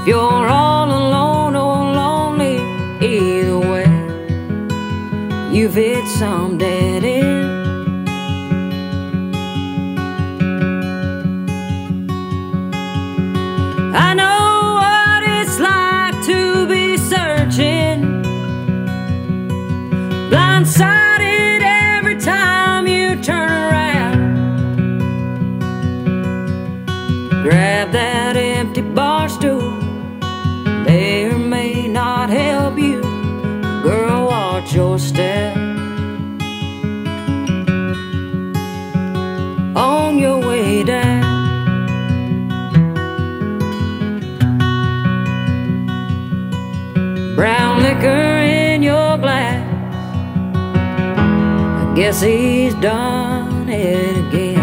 If you're all alone or lonely, either way, you've hit some dead end. I know what it's like to be searching, blindsided every time you turn around. Grab that empty bar stool, may or may not help you. Girl, watch your step on your way down. Brown liquor in your glass, I guess he's done it again.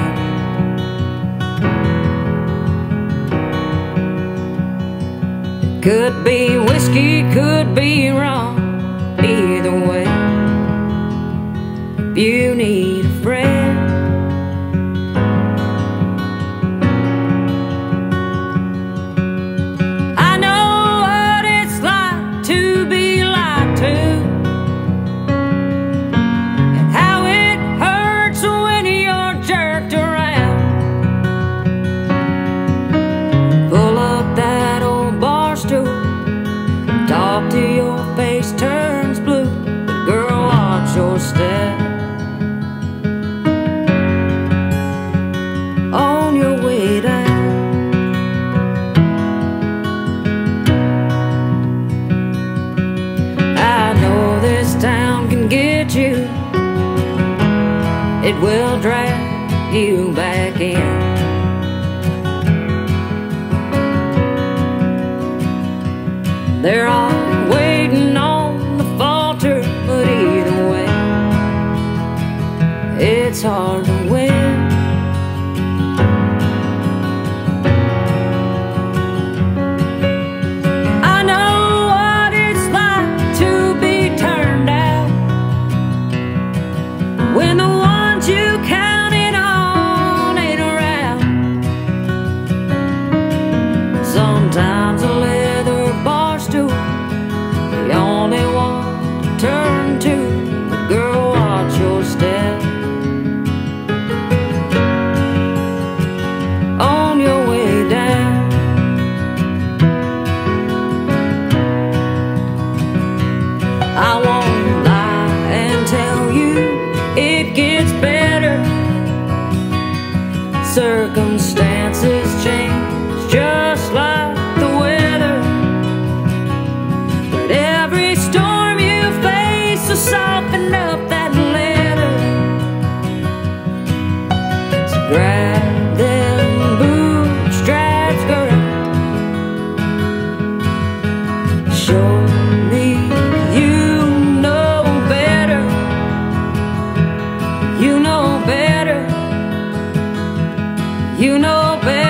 It could be whiskey, could be rum, either way, if you need a friend. I know what it's like to be lied to, and how it hurts when you're jerked around. Pull up that old bar stool, talk till your face turns blue, but girl, watch your step on your way down. I know this town can get you, it will drag you back in. They're all waiting on the falter, but either way, it's hard to win. I know what it's like to be turned out, when the ones you counted on ain't around. Sometimes a leather bar stool, the only one to turn to, but girl, watch your step on your way down. I won't lie and tell you it gets better. Circumstances change just like the weather, but every storm you face will soften up that leather. So grab them bootstraps, girl, show me you know better. You know better. You know better.